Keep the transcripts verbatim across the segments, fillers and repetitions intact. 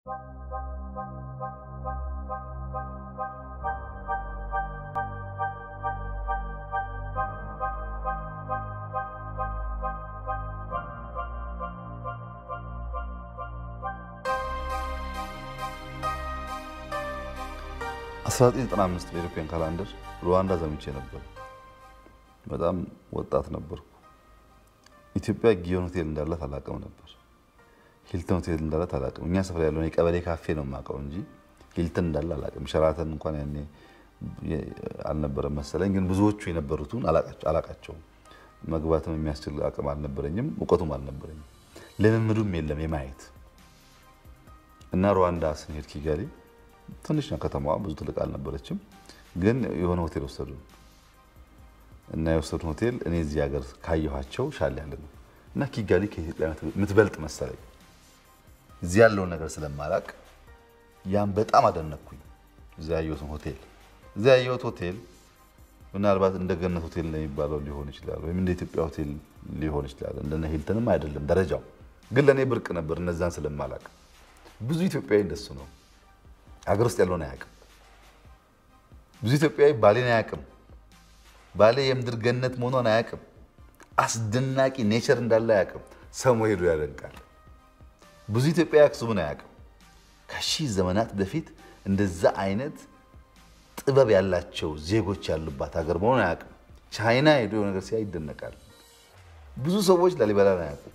አስራ ዘጠኝ ዘጠና አምስት በኢትዮጵያን ካላንደር ሩዋንዳ ዘምቼ ነበር። በጣም ወጣት ነበርኩ። ኢትዮጵያ ጊዮን ሆቴል እንዳለ ታላቀም ነበር። ሂልተን ሆቴል እንዳለ ታላቀም። እኛ ሰፈር ያለው የቀበሌ ካፌ ነው ማቀው እንጂ ሂልተን እንዳለ አላቀም። ሸራተን እንኳን ያኔ አልነበረ መሰለኝ፣ ግን ብዙዎቹ የነበሩትን አላቃቸው አላቃቸው መግባትም የሚያስችል አቅም አልነበረኝም፣ እውቀቱም አልነበረኝም፣ ለምምዱም የለም የማየት እና ሩዋንዳ ስንሄድ ኪጋሊ ትንሽ ነው ከተማዋ፣ ብዙ ትልቅ አልነበረችም፣ ግን የሆነ ሆቴል ወሰዱን እና የወሰዱን ሆቴል እኔ እዚህ ሀገር ካየኋቸው ሻል ያለ ነው እና ኪጋሊ ከኢትዮጵያ ምትበልጥ መሰለኝ። እዚህ ያለው ነገር ስለማላቅ ያን በጣም አደነኩኝ። እዚህ ያየሁት ሆቴል እዚህ ያየሁት ሆቴል ምናልባት እንደ ገነት ሆቴል ነው የሚባለው ሊሆን ይችላል፣ ወይም እንደ ኢትዮጵያ ሆቴል ሊሆን ይችላል። እንደነ ሂልተንም አይደለም ደረጃው፣ ግን ለኔ ብርቅ ነበር እነዛን ስለማላቅ። ብዙ ኢትዮጵያዊ እንደሱ ነው ሀገር ውስጥ ያለውን አያውቅም። ብዙ ኢትዮጵያዊ ባሌን አያውቅም፣ ባሌ የምድር ገነት መሆኗን አያውቅም፣ አስደናቂ ኔቸር እንዳለ አያውቅም። ሰሞ ሄዶ ያደንቃል። ብዙ ኢትዮጵያዊ አክሱምን አያውቅም። ከሺህ ዘመናት በፊት እንደዛ አይነት ጥበብ ያላቸው ዜጎች ያሉባት ሀገር መሆኗን አያውቅም። ቻይና ሄዶ የሆነ ነገር ሲያይ ይደነቃል። ብዙ ሰዎች ላሊበላን አያውቁም።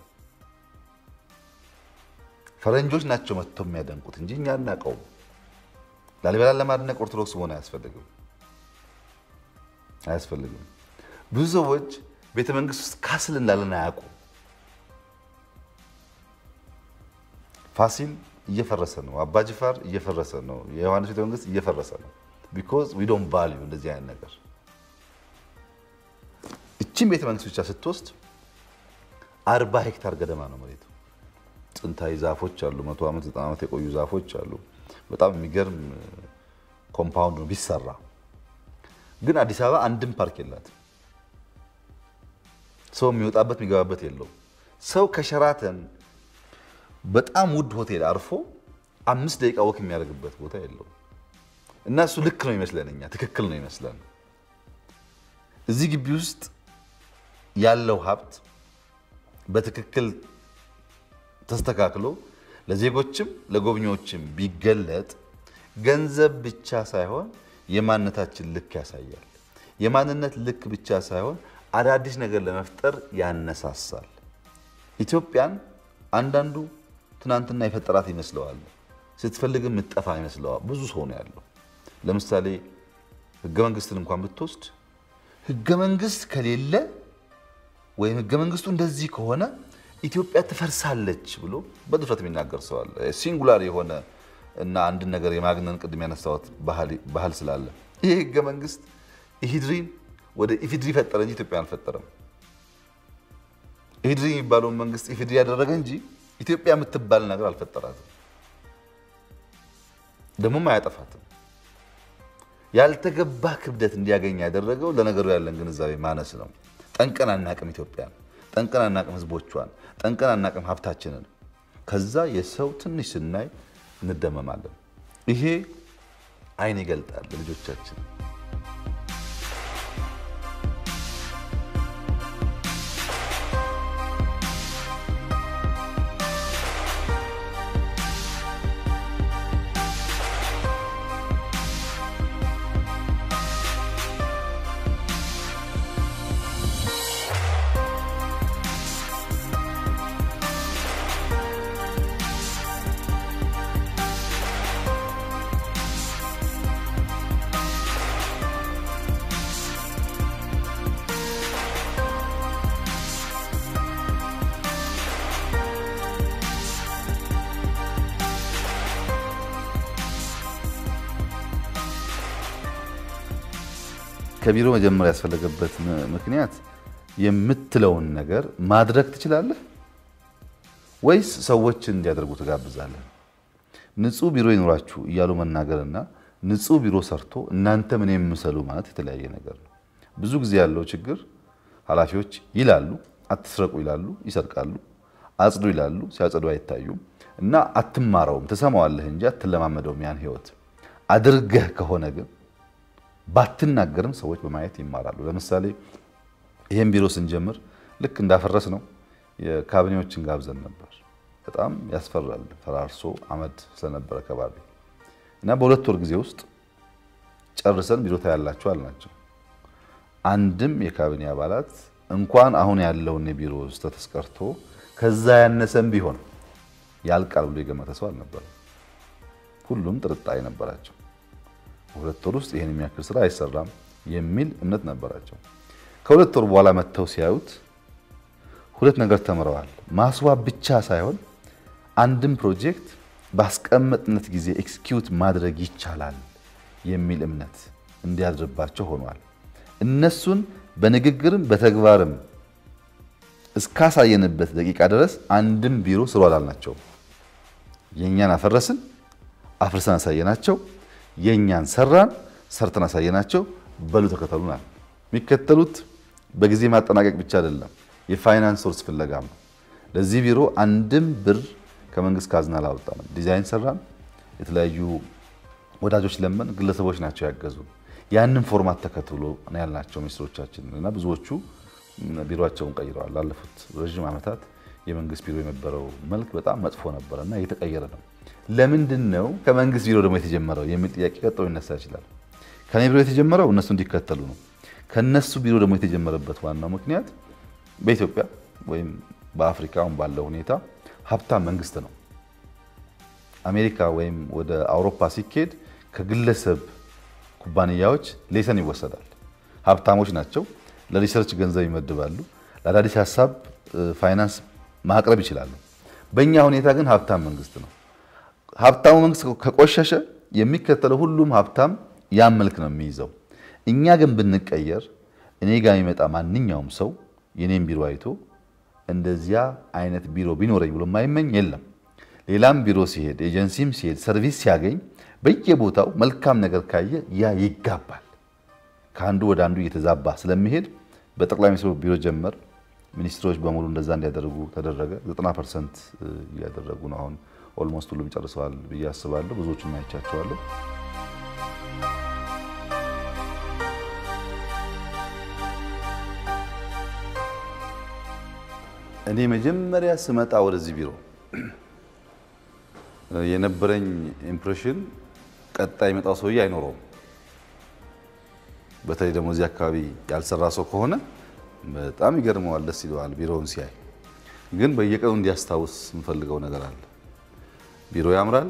ፈረንጆች ናቸው መጥተው የሚያደንቁት እንጂ እኛ አናውቀውም። ላሊበላን ለማድነቅ ኦርቶዶክስ መሆን አያስፈልግም አያስፈልግም። ብዙ ሰዎች ቤተ መንግስት ውስጥ ካስል እንዳለና አያውቁም። ፋሲል እየፈረሰ ነው፣ አባ ጅፋር እየፈረሰ ነው፣ የዮሐንስ ቤተ መንግስት እየፈረሰ ነው። because we don't value እንደዚህ አይነት ነገር። እቺን ቤተ መንግስት ብቻ ስትወስድ አርባ ሄክታር ገደማ ነው መሬቱ። ጥንታዊ ዛፎች አሉ፣ መቶ ዓመት ዘጠና ዓመት የቆዩ ዛፎች አሉ። በጣም የሚገርም ኮምፓውንድ ነው ቢሰራ። ግን አዲስ አበባ አንድም ፓርክ የላትም። ሰው የሚወጣበት የሚገባበት የለው። ሰው ከሸራተን በጣም ውድ ሆቴል አርፎ አምስት ደቂቃ ወክ የሚያደርግበት ቦታ የለው። እና እሱ ልክ ነው ይመስለኛል፣ ትክክል ነው ይመስላል። እዚህ ግቢ ውስጥ ያለው ሀብት በትክክል ተስተካክሎ ለዜጎችም ለጎብኚዎችም ቢገለጥ ገንዘብ ብቻ ሳይሆን የማንነታችን ልክ ያሳያል። የማንነት ልክ ብቻ ሳይሆን አዳዲስ ነገር ለመፍጠር ያነሳሳል። ኢትዮጵያን አንዳንዱ ትናንትና የፈጠራት ይመስለዋል፣ ስትፈልግም ምትጠፋ ይመስለዋል። ብዙ ሰው ነው ያለው። ለምሳሌ ህገ መንግስትን እንኳን ብትወስድ ህገ መንግስት ከሌለ ወይ ህገ መንግስቱ እንደዚህ ከሆነ ኢትዮጵያ ትፈርሳለች ብሎ በድፍረት የሚናገር ሰው አለ። ሲንጉላር የሆነ እና አንድ ነገር የማግነን ቅድም ያነሳውት ባህል ባህል ስላለ ይሄ ህገ መንግስት ኢሂድሪን ወደ ኢፊድሪ ፈጠረ እንጂ ኢትዮጵያን አልፈጠረም። ኢሂድሪ የሚባለው መንግስት ኢፊድሪ ያደረገ እንጂ ኢትዮጵያ የምትባል ነገር አልፈጠራትም፣ ደሞም አያጠፋትም። ያልተገባ ክብደት እንዲያገኝ ያደረገው ለነገሩ ያለን ግንዛቤ ማነስ ነው። ጠንቀን አናቅም ኢትዮጵያን፣ ጠንቀን አናቅም ህዝቦቿን፣ ጠንቀን አናቅም ሀብታችንን። ከዛ የሰው ትንሽ ስናይ እንደመማለን። ይሄ አይን ይገልጣል ለልጆቻችን። ከቢሮ መጀመሪያ ያስፈልገበት ምክንያት የምትለውን ነገር ማድረግ ትችላለህ ወይስ ሰዎችን እንዲያደርጉ ተጋብዛለህ? ንጹህ ቢሮ ይኖራችሁ እያሉ መናገርና ንጹህ ቢሮ ሰርቶ እናንተ ምን የምሰሉ ማለት የተለያየ ነገር ነው። ብዙ ጊዜ ያለው ችግር ኃላፊዎች ይላሉ አትስረቁ ይላሉ፣ ይሰርቃሉ። አጽዱ ይላሉ፣ ሲያጸዱ አይታዩም። እና አትማረውም ተሰማዋለህ እንጂ አትለማመደውም ያን ህይወት አድርገህ ከሆነ ግን ባትናገርም ሰዎች በማየት ይማራሉ ለምሳሌ ይሄን ቢሮ ስንጀምር ልክ እንዳፈረስ ነው የካቢኔዎችን ጋብዘን ነበር በጣም ያስፈራል ፈራርሶ አመድ ስለነበረ ከባቢ እና በሁለት ወር ጊዜ ውስጥ ጨርሰን ቢሮ ታያላችሁ አልናቸው አንድም የካቢኔ አባላት እንኳን አሁን ያለውን የቢሮ ውስጥ ተስቀርቶ ከዛ ያነሰም ቢሆን ያልቃል ብሎ የገመተ ሰው አልነበረ ሁሉም ጥርጣሬ ነበራቸው ሁለት ወር ውስጥ ይሄን የሚያክል ስራ አይሰራም የሚል እምነት ነበራቸው ከሁለት ወር በኋላ መተው ሲያዩት ሁለት ነገር ተመረዋል ማስዋብ ብቻ ሳይሆን አንድም ፕሮጀክት ባስቀመጥነት ጊዜ ኤክስኪዩት ማድረግ ይቻላል የሚል እምነት እንዲያድርባቸው ሆኗል እነሱን በንግግርም በተግባርም እስካሳየንበት ደቂቃ ድረስ አንድም ቢሮ ስሩ አላልናቸው የኛን አፈረስን አፍርሰን አሳየናቸው የኛን ሰራን ሰርተን አሳየናቸው በሉ ተከተሉናል የሚከተሉት በጊዜ ማጠናቀቅ ብቻ አይደለም የፋይናንስ ሶርስ ፍለጋም ለዚህ ቢሮ አንድም ብር ከመንግስት ካዝና አላወጣንም ዲዛይን ሰራን የተለያዩ ወዳጆች ለምን ግለሰቦች ናቸው ያገዙ ያንን ፎርማት ተከትሎ ነው ያልናቸው ሚኒስትሮቻችን እና ብዙዎቹ ቢሮአቸውን ቀይረዋል ላለፉት ረጅም ዓመታት የመንግስት ቢሮ የነበረው መልክ በጣም መጥፎ ነበርና እየተቀየረ ነው ለምንድነው ከመንግስት ቢሮ ደግሞ የተጀመረው የሚል ጥያቄ ቀጥሎ ይነሳ ይችላል ከኔ ቢሮ የተጀመረው እነሱ እንዲከተሉ ነው ከነሱ ቢሮ ደግሞ የተጀመረበት ዋናው ምክንያት በኢትዮጵያ ወይም በአፍሪካው ባለው ሁኔታ ሀብታም መንግስት ነው አሜሪካ ወይም ወደ አውሮፓ ሲኬድ ከግለሰብ ኩባንያዎች ሌሰን ይወሰዳል ሀብታሞች ናቸው ለሪሰርች ገንዘብ ይመድባሉ ለአዳዲስ ሐሳብ ፋይናንስ ማቅረብ ይችላሉ በእኛ ሁኔታ ግን ሀብታም መንግስት ነው ሀብታሙ መንግስት ከቆሸሸ የሚከተለው ሁሉም ሀብታም ያን መልክ ነው የሚይዘው እኛ ግን ብንቀየር እኔ ጋር የሚመጣ ማንኛውም ሰው የኔን ቢሮ አይቶ እንደዚያ አይነት ቢሮ ቢኖረኝ ብሎ ማይመኝ የለም ሌላም ቢሮ ሲሄድ ኤጀንሲም ሲሄድ ሰርቪስ ሲያገኝ በየቦታው መልካም ነገር ካየ ያ ይጋባል ካንዱ ወደ አንዱ እየተዛባ ስለሚሄድ በጠቅላይ ሚኒስትሩ ቢሮ ጀመር ሚኒስትሮች በሙሉ እንደዛ እንዲያደርጉ ተደረገ ዘጠና ፐርሰንት ያደረጉ ነው አሁን ኦልሞስት ሁሉም ጨርሰዋል ብዬ አስባለሁ ብዙዎቹን አይቻቸዋለሁ እኔ መጀመሪያ ስመጣ ወደዚህ ቢሮ የነበረኝ ኢምፕሬሽን ቀጣይ መጣው ሰውዬ አይኖርም በተለይ ደግሞ እዚህ አካባቢ ያልሰራ ሰው ከሆነ በጣም ይገርመዋል ደስ ይለዋል ቢሮውን ሲያይ ግን በየቀኑ እንዲያስታውስ እንፈልገው ነገር አለ ቢሮ ያምራል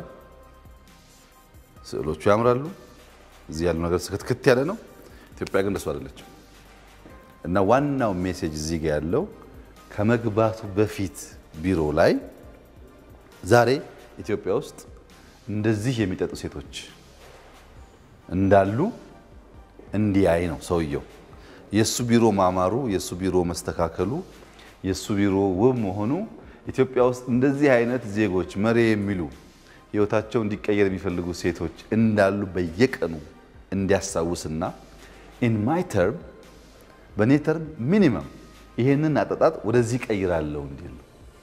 ስዕሎቹ ያምራሉ እዚህ ያለው ነገር ስክትክት ያለ ነው ኢትዮጵያ ግን ደስ አይደለችም እና ዋናው ሜሴጅ እዚህ ጋር ያለው ከመግባቱ በፊት ቢሮ ላይ ዛሬ ኢትዮጵያ ውስጥ እንደዚህ የሚጠጡ ሴቶች እንዳሉ እንዲያይ ነው ሰውየው የሱ ቢሮ ማማሩ የሱ ቢሮ መስተካከሉ የሱ ቢሮ ውብ መሆኑ ኢትዮጵያ ውስጥ እንደዚህ አይነት ዜጎች መሪ የሚሉ ህይወታቸው እንዲቀየር የሚፈልጉ ሴቶች እንዳሉ በየቀኑ እንዲያሳውስና in my term በኔ term minimum ይሄንን አጣጣጥ ወደዚህ ቀይራለሁ እንዲል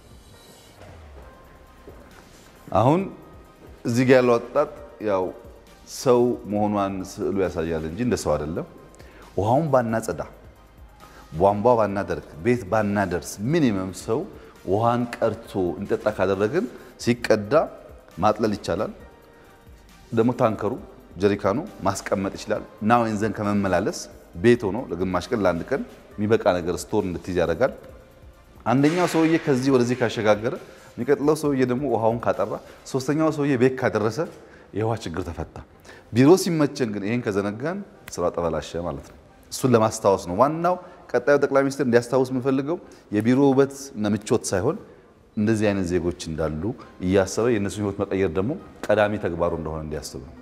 አሁን እዚህ ጋር ያለው አጣጣጥ ያው ሰው መሆኗን ስዕሉ ያሳያል እንጂ እንደ ሰው አይደለም ውሃውን ባናጸዳ ቧንቧ ባናደርግ ቤት ባናደርስ ሚኒመም ሰው ውሃን ቀርቶ እንጠጣ ካደረግን ሲቀዳ ማጥለል ይቻላል ደሞ ታንከሩ ጀሪካኑ ማስቀመጥ ይችላል ናው እንዘን ከመመላለስ ቤት ሆኖ ለግማሽ ቀን ለአንድ ቀን የሚበቃ ነገር ስቶር እንድትይዝ ያደርጋል አንደኛው ሰውዬ ከዚህ ወደዚህ ካሸጋገረ የሚቀጥለው ሰውዬ ደግሞ ውሃውን ካጠራ ሶስተኛው ሰውዬ ቤት ካደረሰ የውሃ ችግር ተፈታ ቢሮ ሲመቸን ግን ይሄን ከዘነጋን ስራ ተበላሸ ማለት ነው እሱን ለማስታወስ ነው ዋናው ቀጣዩ ጠቅላይ ሚኒስትር እንዲያስታውስ የምፈልገው የቢሮ ውበት እና ምቾት ሳይሆን እንደዚህ አይነት ዜጎች እንዳሉ እያሰበ የነሱ ህይወት መቀየር ደግሞ ቀዳሚ ተግባሩ እንደሆነ እንዲያስብ ነው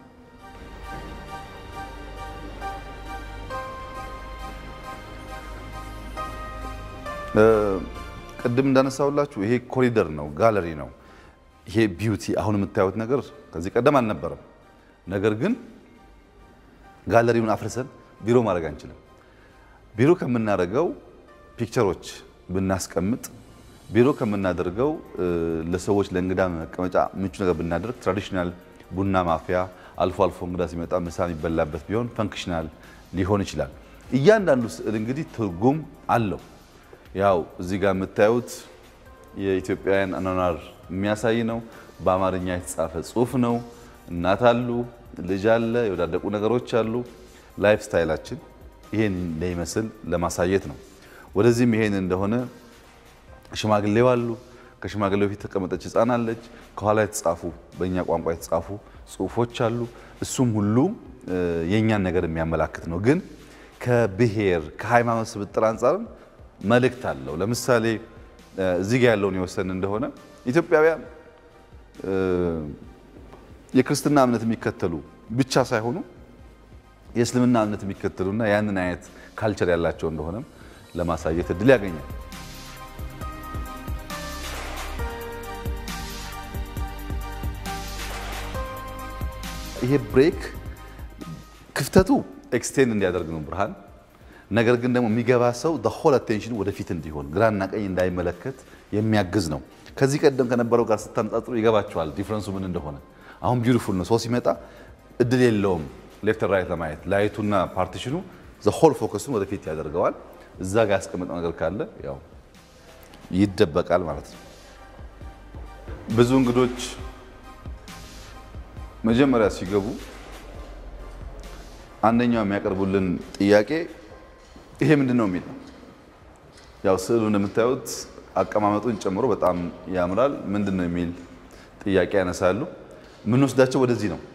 ቀደም እንዳነሳውላችሁ ይሄ ኮሪደር ነው ጋለሪ ነው ይሄ ቢዩቲ አሁን የምታዩት ነገር ከዚህ ቀደም አልነበረም ነገር ግን ጋለሪውን አፍርሰን ቢሮ ማድረግ አንችልም ቢሮ ከምናረጋው ፒክቸሮች ብናስቀምጥ ቢሮ ከምናደርገው ለሰዎች ለእንግዳ መቀመጫ ምቹ ነገር ብናደርግ ትራዲሽናል ቡና ማፍያ አልፎ አልፎ እንግዳ ሲመጣ ምሳ ይበላበት ቢሆን ፈንክሽናል ሊሆን ይችላል። እያንዳንዱ ስዕል እንግዲህ ትርጉም አለው። ያው እዚህ ጋር የምታዩት የኢትዮጵያውያን አኗኗር የሚያሳይ ነው። በአማርኛ የተጻፈ ጽሑፍ ነው። እናት አሉ፣ ልጅ አለ፣ የወዳደቁ ነገሮች አሉ። ላይፍ ስታይላችን ይሄን ለይመስል ለማሳየት ነው። ወደዚህም ይሄን እንደሆነ ሽማግሌው አሉ፣ ከሽማግሌው ፊት ተቀመጠች ህፃን አለች፣ ከኋላ የተጻፉ በእኛ ቋንቋ የተጻፉ ጽሑፎች አሉ። እሱም ሁሉ የኛን ነገር የሚያመላክት ነው። ግን ከብሔር ከሃይማኖት ስብጥር አንፃር መልእክት አለው። ለምሳሌ እዚህ ጋር ያለውን የወሰን እንደሆነ ኢትዮጵያውያን የክርስትና እምነት የሚከተሉ ብቻ ሳይሆኑ የእስልምና እምነት የሚከተሉና ያንን አይነት ካልቸር ያላቸው እንደሆነ ለማሳየት እድል ያገኛል። ይሄ ብሬክ ክፍተቱ ኤክስቴንድ እንዲያደርግ ነው ብርሃን። ነገር ግን ደግሞ የሚገባ ሰው the whole attention ወደፊት እንዲሆን ግራና ቀኝ እንዳይመለከት የሚያግዝ ነው። ከዚህ ቀደም ከነበረው ጋር ስታነጻጽሩ ይገባቸዋል ዲፈረንሱ ምን እንደሆነ። አሁን ቢዩቲፉል ነው። ሰው ሲመጣ እድል የለውም ሌፍት ራይት ለማየት። ላይቱና ፓርቲሽኑ the whole focus ወደፊት ያደርገዋል። እዛ ጋር ያስቀመጠው ነገር ካለ ያው ይደበቃል ማለት ነው። ብዙ እንግዶች መጀመሪያ ሲገቡ አንደኛው የሚያቀርቡልን ጥያቄ ይሄ ምንድነው የሚል ነው። ያው ስዕሉ እንደምታዩት አቀማመጡን ጨምሮ በጣም ያምራል። ምንድነው የሚል ጥያቄ ያነሳሉ። ምን ወስዳቸው ወደዚህ ነው።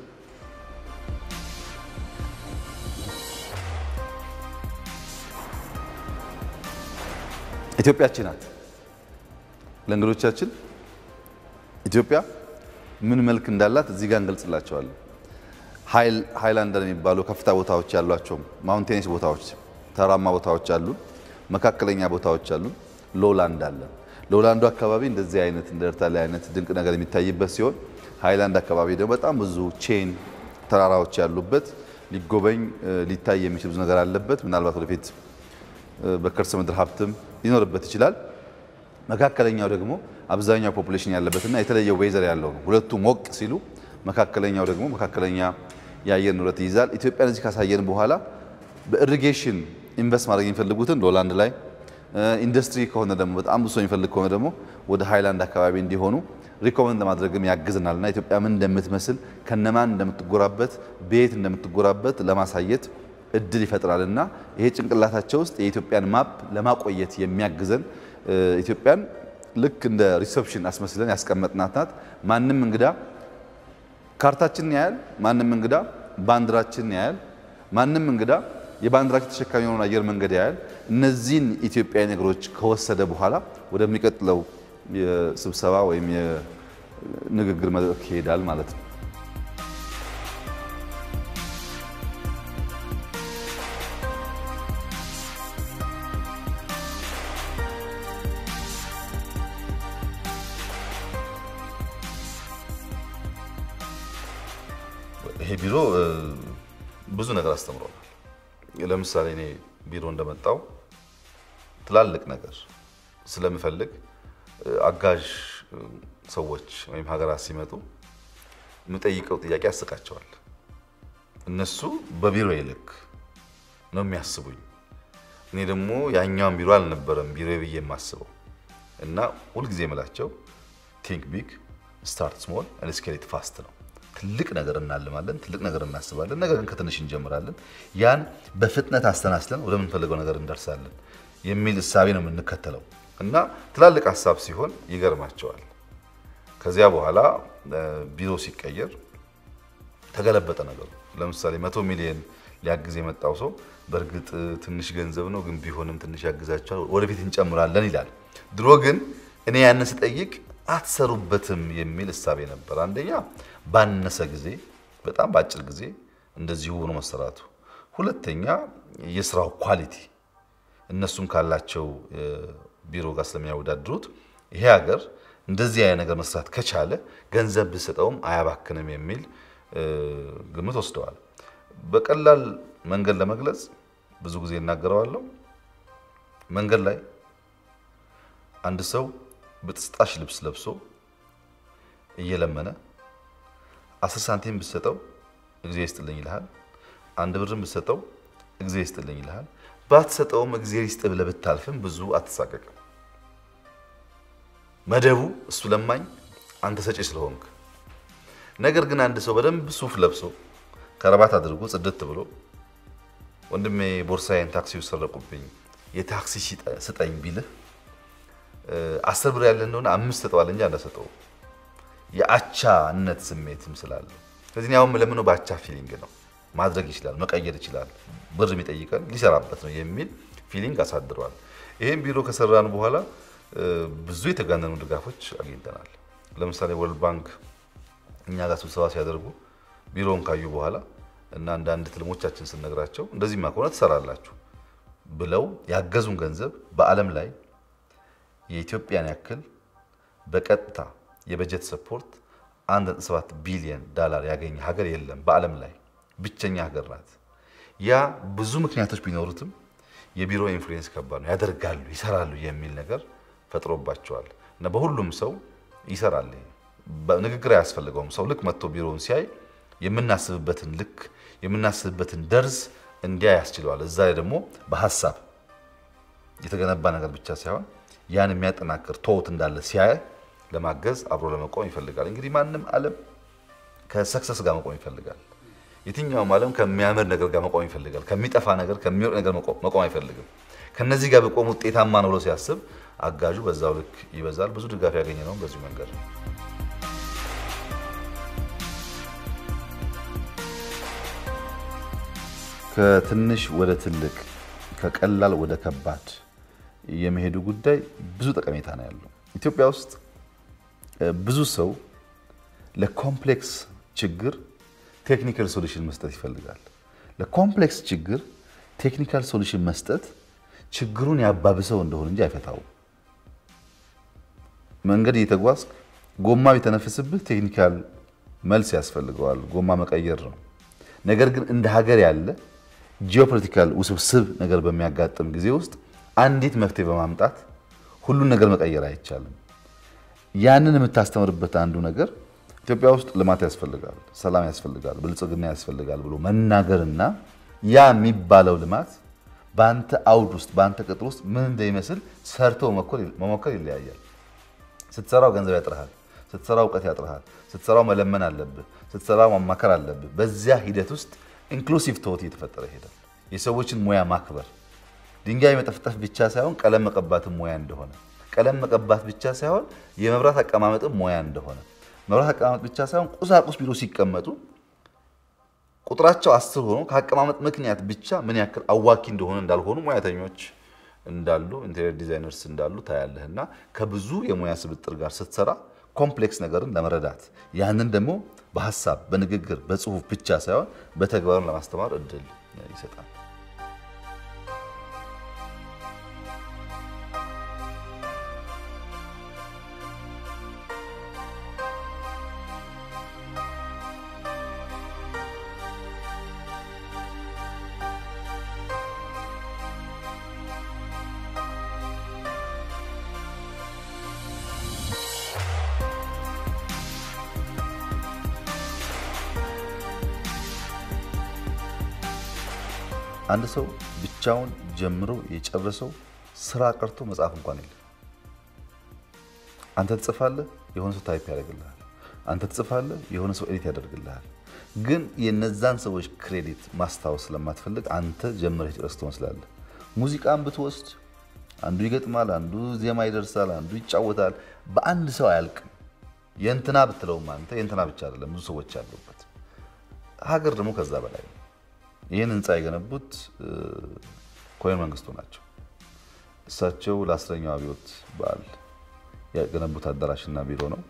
ኢትዮጵያችን ናት። ለእንግዶቻችን ኢትዮጵያ ምን መልክ እንዳላት እዚህ ጋር እንገልጽላቸዋለን። ሃይል ሃይላንደር የሚባሉ ከፍታ ቦታዎች ያሏቸው ማውንቴንስ ቦታዎች ተራማ ቦታዎች አሉ። መካከለኛ ቦታዎች አሉ። ሎላንድ አለ። ሎላንዱ አካባቢ እንደዚህ አይነት እንደርታሌ አይነት ድንቅ ነገር የሚታይበት ሲሆን ሃይላንድ አካባቢ ደግሞ በጣም ብዙ ቼን ተራራዎች ያሉበት ሊጎበኝ ሊታይ የሚችል ብዙ ነገር አለበት። ምናልባት ወደፊት በከርሰ ምድር ሀብትም ሊኖርበት ይችላል። መካከለኛው ደግሞ አብዛኛው ፖፑሌሽን ያለበትና የተለየ ዌዘር ያለው ነው። ሁለቱ ሞቅ ሲሉ መካከለኛው ደግሞ መካከለኛ የአየር ንብረት ይይዛል። ኢትዮጵያን እዚህ ካሳየን በኋላ በኢሪጌሽን ኢንቨስት ማድረግ የሚፈልጉትን ሎላንድ ላይ ኢንዱስትሪ ከሆነ ደግሞ በጣም ብዙ የሚፈልግ ከሆነ ደግሞ ወደ ሃይላንድ አካባቢ እንዲሆኑ ሪኮመንድ ለማድረግም ያግዝናልና ኢትዮጵያ ምን እንደምትመስል ከነማን እንደምትጎራበት ቤት እንደምትጎራበት ለማሳየት እድል ይፈጥራልና ይሄ ጭንቅላታቸው ውስጥ የኢትዮጵያን ማፕ ለማቆየት የሚያግዘን ኢትዮጵያን ልክ እንደ ሪሴፕሽን አስመስለን ያስቀመጥናት ናት። ማንም እንግዳ ካርታችንን ያያል። ማንም እንግዳ ባንዲራችንን ያያል። ማንም እንግዳ የባንዲራችን ተሸካሚ የሆነ አየር መንገድ ያያል። እነዚህን ኢትዮጵያዊ ነገሮች ከወሰደ በኋላ ወደሚቀጥለው የስብሰባ ወይም የንግግር መድረክ ይሄዳል ማለት ነው። ይሄ ቢሮ ብዙ ነገር አስተምሯል። ለምሳሌ እኔ ቢሮ እንደመጣው ትላልቅ ነገር ስለምፈልግ አጋዥ ሰዎች ወይም ሀገራት ሲመጡ የምጠይቀው ጥያቄ ያስቃቸዋል። እነሱ በቢሮ ይልክ ነው የሚያስቡኝ። እኔ ደግሞ ያኛውን ቢሮ አልነበረም ቢሮ ብዬ የማስበው እና ሁሉ ጊዜ የምላቸው think big start small and scale it fast ነው። ትልቅ ነገር እናልማለን፣ ትልቅ ነገር እናስባለን፣ ነገር ግን ከትንሽ እንጀምራለን። ያን በፍጥነት አስተናስለን ወደ ምን ፈልገው ነገር እንደርሳለን የሚል እሳቤ ነው የምንከተለው እና ትላልቅ ሐሳብ ሲሆን ይገርማቸዋል። ከዚያ በኋላ ቢሮ ሲቀየር ተገለበጠ ነገሩ። ለምሳሌ መቶ ሚሊዮን ሊያግዝ የመጣው ሰው በርግጥ ትንሽ ገንዘብ ነው ግን ቢሆንም ትንሽ ያግዛቸዋል ወደፊት እንጨምራለን ይላል። ድሮ ግን እኔ ያን ስጠይቅ አትሰሩበትም የሚል እሳቤ ነበር። አንደኛ ባነሰ ጊዜ በጣም ባጭር ጊዜ እንደዚህ ሆኖ መሰራቱ፣ ሁለተኛ የስራው ኳሊቲ እነሱም ካላቸው ቢሮ ጋር ስለሚያወዳድሩት ይሄ ሀገር እንደዚህ አይነት ነገር መስራት ከቻለ ገንዘብ ቢሰጠውም አያባክንም የሚል ግምት ወስደዋል። በቀላል መንገድ ለመግለጽ ብዙ ጊዜ እናገራለሁ። መንገድ ላይ አንድ ሰው በጥስጣሽ ልብስ ለብሶ እየለመነ አስር ሳንቲም ብትሰጠው እግዚአብሔር ይስጥልኝ ይልሃል። አንድ ብርም ብትሰጠው እግዚአብሔር ይስጥልኝ ይልሃል። ባትሰጠውም እግዚአብሔር ይስጥ ብለህ ብታልፍም ብዙ አትሳቀቅም። መደቡ እሱ ለማኝ አንተ ሰጪ ስለሆንክ። ነገር ግን አንድ ሰው በደንብ ሱፍ ለብሶ ከረባት አድርጎ ጽድት ብሎ ወንድሜ ቦርሳዬን ታክሲው ሰረቁብኝ የታክሲ ስጠኝ ቢልህ አስር ብር ያለ እንደሆነ አምስት ተጠዋል እንጂ አንደሰጠው የአቻነት ስሜትም ስላለ ስለዚህ ያውም ለምነው ባቻ ፊሊንግ ነው ማድረግ ይችላል መቀየር ይችላል ብር የሚጠይቀን ሊሰራበት ነው የሚል ፊሊንግ አሳድሯል። ይሄን ቢሮ ከሰራን በኋላ ብዙ የተጋነኑ ድጋፎች አግኝተናል። ለምሳሌ ወርልድ ባንክ እኛ ጋር ስብሰባ ሲያደርጉ ቢሮውን ካዩ በኋላ እና አንዳንድ ትልሞቻችን ስንነግራቸው እንደዚህማ ከሆነ ትሰራላችሁ ብለው ያገዙን ገንዘብ በአለም ላይ የኢትዮጵያን ያክል በቀጥታ የበጀት ሰፖርት አንድ ነጥብ ሰባት ቢሊዮን ዶላር ያገኘ ሀገር የለም በአለም ላይ ብቸኛ ሀገር ናት። ያ ብዙ ምክንያቶች ቢኖሩትም የቢሮ ኢንፍሉዌንስ ከባድ ነው ያደርጋሉ ይሰራሉ የሚል ነገር ፈጥሮባቸዋል እና በሁሉም ሰው ይሰራል። በንግግር ያስፈልገውም ሰው ልክ መጥቶ ቢሮውን ሲያይ የምናስብበትን ልክ የምናስብበትን ደርዝ እንዲያ ያስችለዋል። እዛ ላይ ደግሞ በሐሳብ የተገነባ ነገር ብቻ ሳይሆን ያን የሚያጠናክር ቶት እንዳለ ሲያይ ለማገዝ አብሮ ለመቆም ይፈልጋል። እንግዲህ ማንም ዓለም ከሰክሰስ ጋር መቆም ይፈልጋል። የትኛውም ዓለም ከሚያምር ነገር ጋር መቆም ይፈልጋል። ከሚጠፋ ነገር ከሚወር ነገር መቆም አይፈልግም። ከነዚህ ጋር በቆም ውጤታማ ነው ብሎ ሲያስብ አጋጁ በዛው ልክ ይበዛል። ብዙ ድጋፍ ያገኘ ነው በዚህ መንገድ ነው። ከትንሽ ወደ ትልቅ ከቀላል ወደ ከባድ የመሄዱ ጉዳይ ብዙ ጠቀሜታ ነው ያለው። ኢትዮጵያ ውስጥ ብዙ ሰው ለኮምፕሌክስ ችግር ቴክኒካል ሶሉሽን መስጠት ይፈልጋል። ለኮምፕሌክስ ችግር ቴክኒካል ሶሉሽን መስጠት ችግሩን ያባብሰው እንደሆነ እንጂ አይፈታው። መንገድ እየተጓዝክ ጎማ ቢተነፍስብህ ቴክኒካል መልስ ያስፈልገዋል፣ ጎማ መቀየር ነው። ነገር ግን እንደ ሀገር ያለ ጂኦፖለቲካል ውስብስብ ነገር በሚያጋጥም ጊዜ ውስጥ አንዲት መፍትሄ በማምጣት ሁሉን ነገር መቀየር አይቻልም። ያንን የምታስተምርበት አንዱ ነገር ኢትዮጵያ ውስጥ ልማት ያስፈልጋል፣ ሰላም ያስፈልጋል፣ ብልጽግና ያስፈልጋል ብሎ መናገርና ያ የሚባለው ልማት ባንተ አውድ ውስጥ ባንተ ቅጥር ውስጥ ምን እንደሚመስል ሰርቶ መሞከር ይለያያል። ስትሰራው ገንዘብ ያጥራል፣ ስትሰራው ዕውቀት ያጥራል፣ ስትሰራው መለመን አለብህ፣ ስትሰራው ማማከር አለብህ። በዚያ ሂደት ውስጥ ኢንክሉሲቭ ቶት እየተፈጠረ ይሄዳል። የሰዎችን ሙያ ማክበር ድንጋይ መጠፍጠፍ ብቻ ሳይሆን ቀለም መቀባትም ሙያ እንደሆነ፣ ቀለም መቀባት ብቻ ሳይሆን የመብራት አቀማመጥም ሙያ እንደሆነ፣ መብራት አቀማመጥ ብቻ ሳይሆን ቁሳቁስ ቢሮ ሲቀመጡ ቁጥራቸው አስር ሆኖ ከአቀማመጥ ምክንያት ብቻ ምን ያክል አዋኪ እንደሆነ እንዳልሆኑ ሙያተኞች እንዳሉ ኢንተሪየር ዲዛይነርስ እንዳሉ ታያለህና ከብዙ የሙያ ስብጥር ጋር ስትሰራ ኮምፕሌክስ ነገርን ለመረዳት ያንን ደግሞ በሐሳብ በንግግር በጽሁፍ ብቻ ሳይሆን በተግባር ለማስተማር እድል ይሰጣል። አንድ ሰው ብቻውን ጀምሮ የጨረሰው ስራ ቀርቶ መጽሐፍ እንኳን የለም። አንተ ትጽፋለህ፣ የሆነ ሰው ታይፕ ያደርግልሃል። አንተ ትጽፋለህ፣ የሆነ ሰው ኤዲት ያደርግልሃል። ግን የነዛን ሰዎች ክሬዲት ማስታወስ ስለማትፈልግ አንተ ጀምረህ ጨርሰህ ትመስላለህ። ሙዚቃን ብትወስድ አንዱ ይገጥማል፣ አንዱ ዜማ ይደርሳል፣ አንዱ ይጫወታል። በአንድ ሰው አያልቅም። የእንትና ብትለውም አንተ የእንትና ብቻ አይደለም፣ ብዙ ሰዎች አሉበት። ሀገር ደግሞ ከዛ በላይ ነው። ይህን ህንፃ የገነቡት ኮሎኔል መንግስቱ ናቸው። እሳቸው ለአስረኛው አብዮት በዓል የገነቡት አዳራሽና ቢሮ ነው።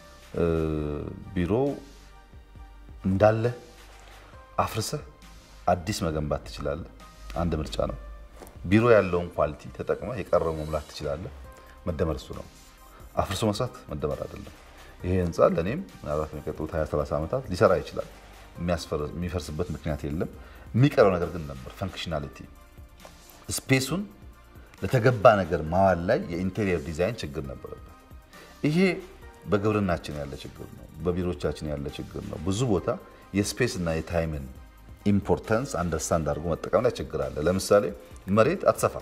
ቢሮው እንዳለ አፍርሰህ አዲስ መገንባት ትችላለህ። አንድ ምርጫ ነው። ቢሮ ያለውን ኳሊቲ ተጠቅመህ የቀረው መሙላት ትችላለህ። መደመር እሱ ነው። አፍርሶ መስራት መደመር አይደለም። ይሄ ህንፃ ለኔም ምናልባት የሚቀጥሉት ሃያ ሰላሳ ዓመታት ሊሰራ ይችላል። የሚፈርስበት ምክንያት የለም። የሚቀረው ነገር ግን ነበር ፈንክሽናሊቲ። ስፔሱን ለተገባ ነገር ማዋል ላይ የኢንቴሪየር ዲዛይን ችግር ነበረበት። ይሄ በግብርናችን ያለ ችግር ነው በቢሮቻችን ያለ ችግር ነው ብዙ ቦታ የስፔስ እና የታይምን ኢምፖርታንስ አንደርስታንድ አድርጎ መጠቀም ላይ ችግር አለ ለምሳሌ መሬት አትሰፋ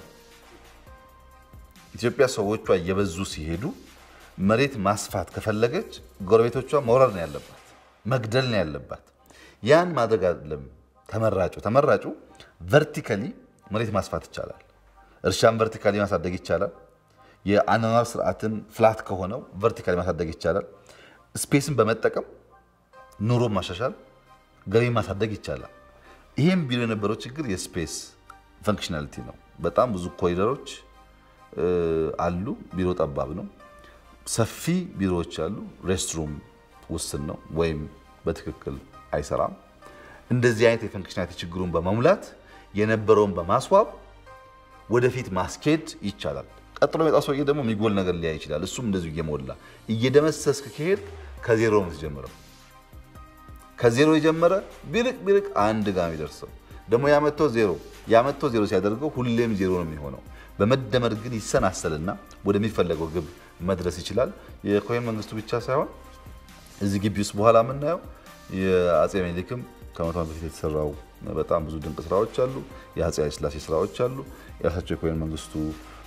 ኢትዮጵያ ሰዎቿ እየበዙ ሲሄዱ መሬት ማስፋት ከፈለገች ጎረቤቶቿ መውረር ነው ያለባት መግደል ነው ያለባት ያን ማድረግ አይደለም ተመራጩ ተመራጩ ቨርቲካሊ መሬት ማስፋት ይቻላል እርሻን ቨርቲካሊ ማሳደግ ይቻላል የአናናር ስርዓትን ፍላት ከሆነው ቨርቲካሊ ማሳደግ ይቻላል ስፔስን በመጠቀም ኑሮ ማሻሻል ገቢ ማሳደግ ይቻላል ይሄም ቢሮ የነበረው ችግር የስፔስ ፈንክሽናሊቲ ነው በጣም ብዙ ኮሪደሮች አሉ ቢሮ ጠባብ ነው ሰፊ ቢሮዎች አሉ ሬስትሩም ውስን ነው ወይም በትክክል አይሰራም እንደዚህ አይነት የፈንክሽናሊቲ ችግሩን በመሙላት የነበረውን በማስዋብ ወደፊት ማስኬድ ይቻላል ቀጥሎ የመጣው ሰውዬ ደግሞ የሚጎል ነገር ሊያይ ይችላል እሱም እንደዚህ እየሞላ እየደመሰስክ ከሄድ ከዜሮ ነው የምትጀምረው ከዜሮ የጀመረ ቢርቅ ቢርቅ አንድ ጋር ይደርሰው ደግሞ ያመቶ ዜሮ ያመቶ ዜሮ ሲያደርገው ሁሌም ዜሮ ነው የሚሆነው በመደመር ግን ይሰናሰልና ወደሚፈለገው ግብ መድረስ ይችላል የኮሄን መንግስቱ ብቻ ሳይሆን እዚህ ግቢ ውስጥ በኋላ ምናየው የአጼ ምኒልክም ከመቶ ዓመት በፊት የተሰራው በጣም ብዙ ድንቅ ስራዎች አሉ የአጼ ኃይለ ሥላሴ ስራዎች አሉ የራሳቸው የኮሄን መንግስቱ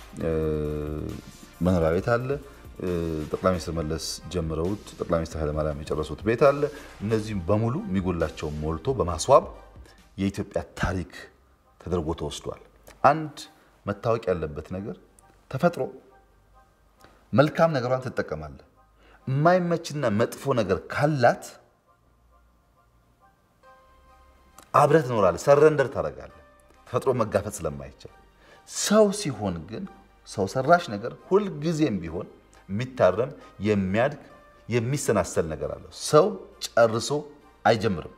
መኖሪያ ቤት አለ ጠቅላይ ሚኒስትር መለስ ጀምረውት ጠቅላይ ሚኒስትር ኃይለ ማርያም የጨረሱት ቤት አለ እነዚህም በሙሉ የሚጎላቸው ሞልቶ በማስዋብ የኢትዮጵያ ታሪክ ተደርጎ ተወስዷል አንድ መታወቅ ያለበት ነገር ተፈጥሮ መልካም ነገሯን ተጠቀማለ የማይመችና መጥፎ ነገር ካላት አብረት ኖራለ ሰረንደር ታረጋለ ተፈጥሮ መጋፈጥ ስለማይቻል ሰው ሲሆን ግን ሰው ሰራሽ ነገር ሁሉ ጊዜም ቢሆን የሚታረም የሚያድግ የሚሰናሰል ነገር አለ ሰው ጨርሶ አይጀምርም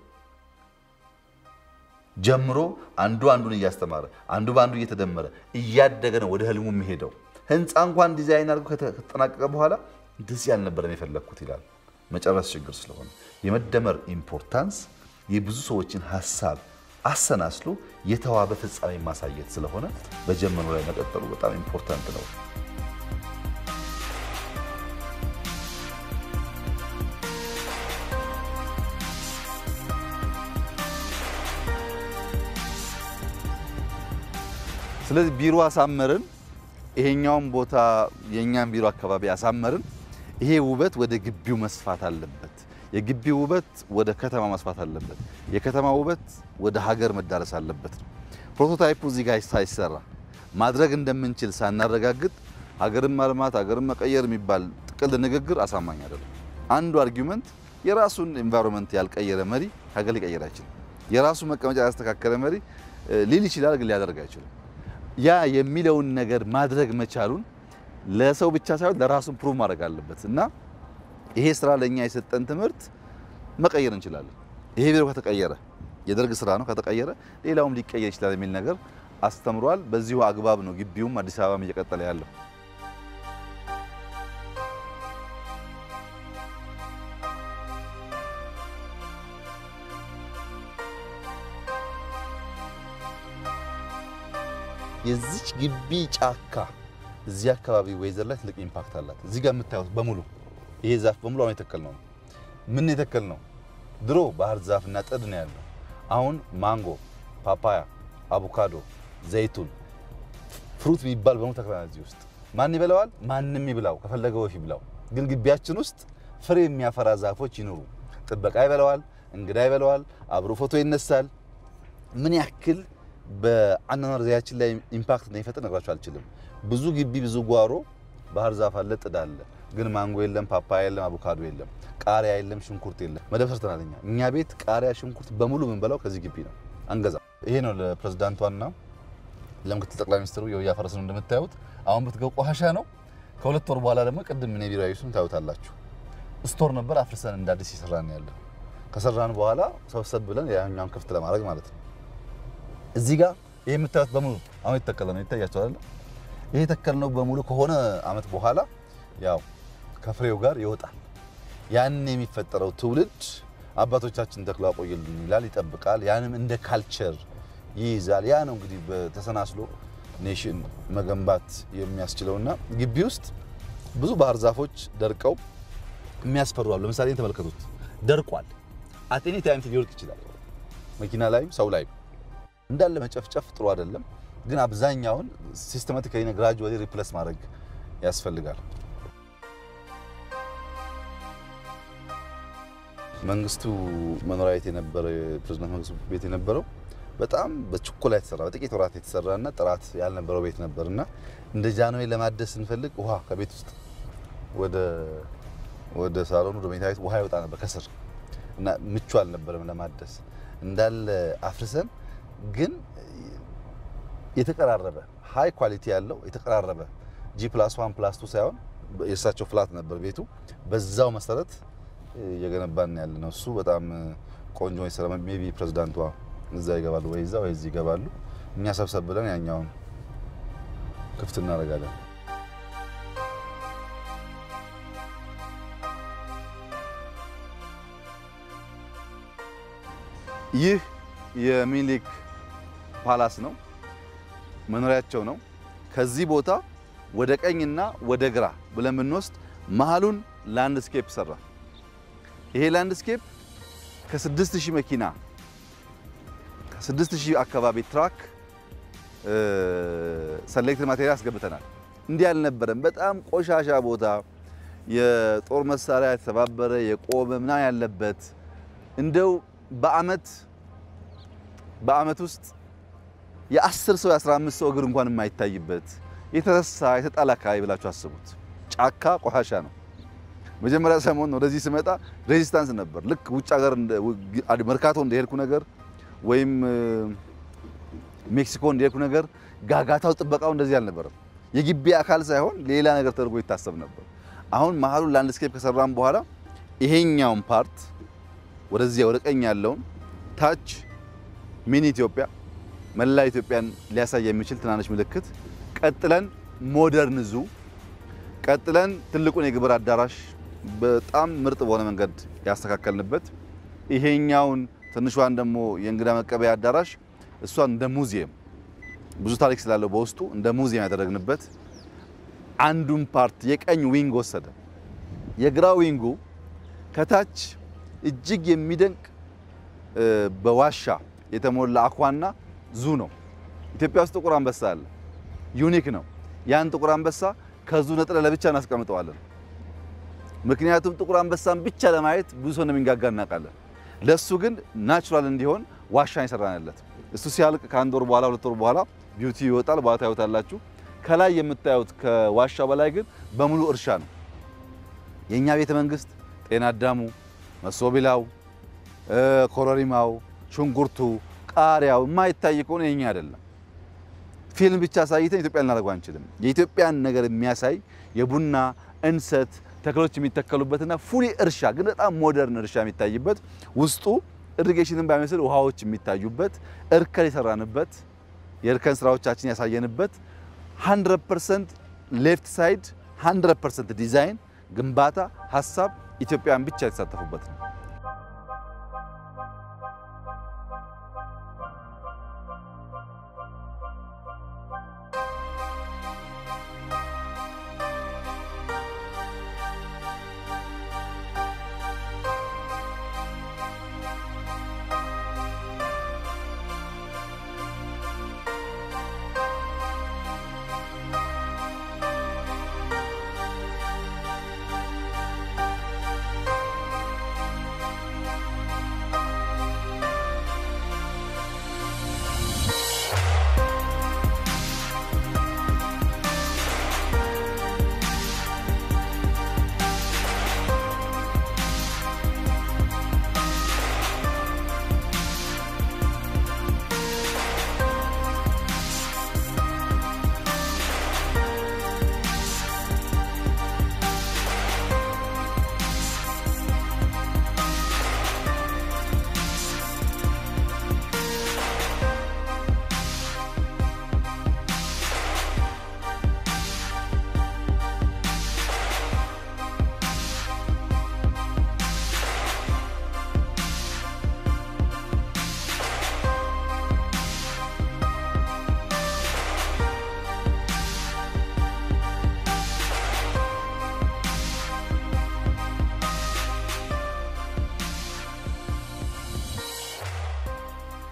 ጀምሮ አንዱ አንዱን እያስተማረ አንዱ ባንዱ እየተደመረ እያደገ ነው ወደ ህልሙ የሚሄደው ህንጻ እንኳን ዲዛይን አድርጎ ከተጠናቀቀ በኋላ እንደዚህ ያልነበረም የፈለኩት ይላል መጨረስ ችግር ስለሆነ የመደመር ኢምፖርታንስ የብዙ ሰዎችን ሐሳብ አሰናስሎ የተዋበ ፍጻሜ ማሳየት ስለሆነ በጀመኑ ላይ መቀጠሉ በጣም ኢምፖርታንት ነው ስለዚህ ቢሮ አሳመርን ይሄኛውን ቦታ የኛን ቢሮ አካባቢ አሳመርን ይሄ ውበት ወደ ግቢው መስፋት አለበት የግቢው ውበት ወደ ከተማ መስፋት አለበት የከተማ ውበት ወደ ሀገር መዳረስ አለበት ፕሮቶታይፑ እዚህ ጋር ሳይሰራ ማድረግ እንደምንችል ሳናረጋግጥ ሀገርን ማልማት ሀገርን መቀየር የሚባል ጥቅል ንግግር አሳማኝ አይደለም አንዱ አርጊውመንት የራሱን ኤንቫይሮንመንት ያልቀየረ መሪ ሀገር ሊቀየር አይችልም የራሱ መቀመጫ ያስተካከለ መሪ ሊል ይችላል ግን ሊያደርግ አይችልም ያ የሚለውን ነገር ማድረግ መቻሉን ለሰው ብቻ ሳይሆን ለራሱን ፕሩቭ ማድረግ አለበት እና ይሄ ስራ ለኛ የሰጠን ትምህርት መቀየር እንችላለን ይሄ ቢሮ ከተቀየረ የደርግ ስራ ነው ከተቀየረ ሌላውም ሊቀየር ይችላል የሚል ነገር አስተምሯል በዚሁ አግባብ ነው ግቢውም አዲስ አበባም እየቀጠለ ያለው የዚች ግቢ ጫካ እዚህ አካባቢ ወይዘር ላይ ትልቅ ኢምፓክት አላት እዚህ ጋር የምታዩት በሙሉ ይሄ ዛፍ በሙሉ አሁን የተከልነው ምን የተከልነው ድሮ ባህር ዛፍና ጥድ ነው ያለው አሁን ማንጎ ፓፓያ አቮካዶ ዘይቱን ፍሩት ቢባል በሙሉ ተከልነው እዚህ ውስጥ ማን ይበላዋል ማንንም ይብላው ከፈለገው ይብላው ግን ግቢያችን ውስጥ ፍሬ የሚያፈራ ዛፎች ይኖሩ ጥበቃ ይበላዋል እንግዳ ይበላዋል አብሮ ፎቶ ይነሳል ምን ያክል በአናናር ዘያችን ላይ ኢምፓክት ነው ይፈጥር ነግራችሁ አልችልም ብዙ ግቢ ብዙ ጓሮ ባህር ዛፍ አለ ጥድ አለ ግን ማንጎ የለም ፓፓያ የለም አቮካዶ የለም ቃሪያ የለም ሽንኩርት የለም መደብሰርተናልኛ እኛ ቤት ቃሪያ ሽንኩርት በሙሉ ምን በላው ከዚህ ግቢ ነው አንገዛ ይሄ ነው ለፕሬዝዳንቷና ለምክትል ጠቅላይ ሚኒስትሩ ያፈረስ ነው እንደምታዩት አሁን በትገው ቆሻሻ ነው ከሁለት ወር በኋላ ደግሞ ቅድም ምን ቢሮ አይሱን ታውታላችሁ ስቶር ነበር አፍርሰን እንዳዲስ ይሰራን ያለው ከሰራን በኋላ ሰብሰብ ብለን ያኛውን ክፍት ለማድረግ ማለት ነው እዚህ ጋር ይሄ የምታዩት በሙሉ አሁን የተከለ ነው ይታያችኋል አይደል ይሄ ተከልነው በሙሉ ከሆነ አመት በኋላ ያው ከፍሬው ጋር ይወጣል ያን የሚፈጠረው ትውልድ አባቶቻችን ተክሎ አቆየልን ይላል ይጠብቃል ያንም እንደ ካልቸር ይይዛል ያ ነው እንግዲህ በተሰናስሎ ኔሽን መገንባት የሚያስችለውና ግቢ ውስጥ ብዙ ባህር ዛፎች ደርቀው የሚያስፈሩ አሉ ለምሳሌ ተመልከቱት ደርቋል አቴኒ ታይም ሊወርቅ ይችላል መኪና ላይም ሰው ላይም እንዳለ መጨፍጨፍ ጥሩ አይደለም ግን አብዛኛውን ሲስተማቲካሊ እና ግራጁዋሊ ሪፕሌስ ማድረግ ያስፈልጋል መንግስቱ መኖሪያ ቤት የነበረ ፕሬዝዳንት መንግስቱ ቤት የነበረው በጣም በችኮላ የተሰራ በጥቂት ወራት የተሰራና ጥራት ያልነበረው ቤት ነበርና እንደ ጃንሆይ ለማደስ እንፈልግ ውሃ ከቤት ውስጥ ወደ ወደ ሳሎኑ ወደ መኝታ ቤት ውሃ ይወጣ ነበር ከስር እና ምቹ አልነበረም ለማደስ እንዳለ አፍርሰን ግን የተቀራረበ ሃይ ኳሊቲ ያለው የተቀራረበ ጂ ፕላስ ዋን ፕላስ ቱ ሳይሆን የእሳቸው ፍላት ነበር ቤቱ በዛው መሰረት የገነባን ያለነው እሱ በጣም ቆንጆ ይሰራ ሜቢ ፕሬዝዳንቷ እዛ ይገባሉ ወይ እዛ ወይ እዚህ ይገባሉ እኛ ሰብሰብ ብለን ያኛውን ክፍት እናደርጋለን ይህ የሚኒሊክ ፓላስ ነው መኖሪያቸው ነው ከዚህ ቦታ ወደ ቀኝና ወደ ግራ ብለን ብንወስድ መሃሉን ላንድስኬፕ ሰራ ይሄ ላንድስኬፕ ከ6000 መኪና ከ6000 አካባቢ ትራክ ሰሌክት ማቴሪያል አስገብተናል እንዲህ ያልነበረም በጣም ቆሻሻ ቦታ የጦር መሳሪያ ተባበረ የቆመ ምና ያለበት እንደው በአመት በአመት ውስጥ የ10 ሰው የ15 ሰው እግር እንኳን የማይታይበት የተረሳ የተጣላ አካባቢ ብላችሁ አስቡት ጫካ ቆሻሻ ነው መጀመሪያ ሰሞን ወደዚህ ስመጣ ሬዚስታንስ ነበር ልክ ውጭ ሀገር መርካቶ እንደሄድኩ ነገር ወይም ሜክሲኮ እንደሄድኩ ነገር ጋጋታው ጥበቃው እንደዚህ አልነበረም የግቢ አካል ሳይሆን ሌላ ነገር ተደርጎ ይታሰብ ነበር አሁን መሃሉ ላንድስኬፕ ከሰራም በኋላ ይሄኛውን ፓርት ወደዚህ ወደ ቀኝ ያለውን ታች ሚኒ ኢትዮጵያ መላ ኢትዮጵያን ሊያሳይ የሚችል ትናንሽ ምልክት ቀጥለን ሞደርን ዙ ቀጥለን ትልቁን የግብር አዳራሽ በጣም ምርጥ በሆነ መንገድ ያስተካከልንበት ይሄኛውን ትንሿን ደሞ የእንግዳ መቀበያ አዳራሽ እሷን እንደ ሙዚየም ብዙ ታሪክ ስላለው በውስጡ እንደ ሙዚየም ያደረግንበት አንዱን ፓርት የቀኝ ዊንግ ወሰደ የግራው ዊንጉ ከታች እጅግ የሚደንቅ በዋሻ የተሞላ አኳና ዙ ነው ኢትዮጵያ ውስጥ ጥቁር አንበሳ አለ ዩኒክ ነው ያን ጥቁር አንበሳ ከዙ ነጥለ ለብቻ እናስቀምጠዋለን ምክንያቱም ጥቁር አንበሳን ብቻ ለማየት ብዙ ሰው እንደሚንጋጋ እናቃለን ለሱ ግን ናቹራል እንዲሆን ዋሻን ይሰራናለት እሱ ሲያልቅ ከአንድ ወር በኋላ ሁለት ወር በኋላ ቢዩቲ ይወጣል ባታ ይወጣላችሁ ከላይ የምታዩት ከዋሻው በላይ ግን በሙሉ እርሻ ነው የኛ ቤተ መንግስት ጤና አዳሙ መሶቢላው ኮሮሪማው ሽንኩርቱ ቃሪያው ማይታይ ከሆነ የኛ አይደለም ፊልም ብቻ ሳይተን ኢትዮጵያ ልናደርገው አንችልም የኢትዮጵያን ነገር የሚያሳይ የቡና እንሰት ተክሎች የሚተከሉበትና ፉሊ እርሻ ግን በጣም ሞደርን እርሻ የሚታይበት ውስጡ ኢሪጌሽንን ባይመስል ውሃዎች የሚታዩበት እርከን የሰራንበት የእርከን ስራዎቻችን ያሳየንበት one hundred percent ሌፍት ሳይድ one hundred percent ዲዛይን ግንባታ ሐሳብ ኢትዮጵያን ብቻ የተሳተፉበት ነው